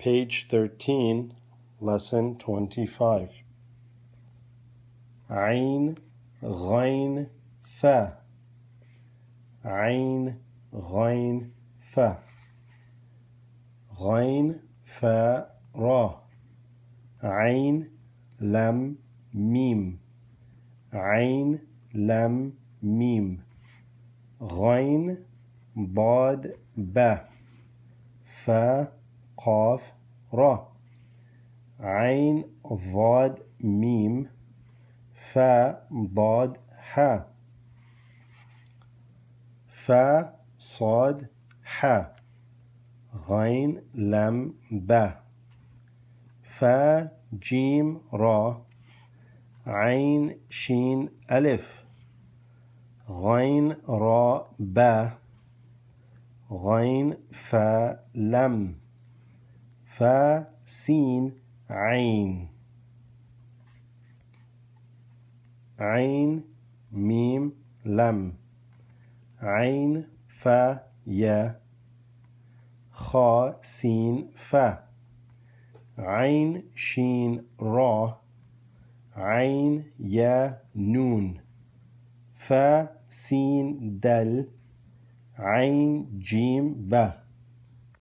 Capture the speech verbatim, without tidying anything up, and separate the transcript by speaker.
Speaker 1: Page thirteen, Lesson twenty-five. عين غين فا عين غين فا غين فا را عين لم ميم عين لم ميم غين ضاد با فا قاف را عين ضاد ميم فا ضاد حا فا صاد حا غين لم با فا جيم را عين شين ألف غين را با غين فا لم فا سين عين عين ميم لم عين فا يا خا سين فا عين شين را عين يا نون فا سين دل عين جيم با